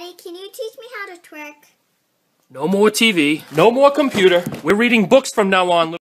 Daddy, can you teach me how to twerk? No more TV, no more computer. We're reading books from now on.